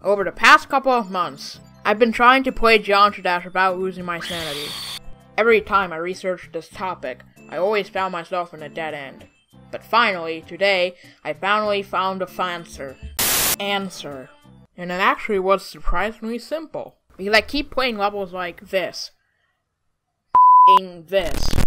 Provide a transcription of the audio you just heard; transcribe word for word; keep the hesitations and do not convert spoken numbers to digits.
Over the past couple of months, I've been trying to play Geometry Dash without losing my sanity. Every time I researched this topic, I always found myself in a dead end. But finally, today, I finally found a answer. Answer. And it actually was surprisingly simple. Because I keep playing levels like this. In this.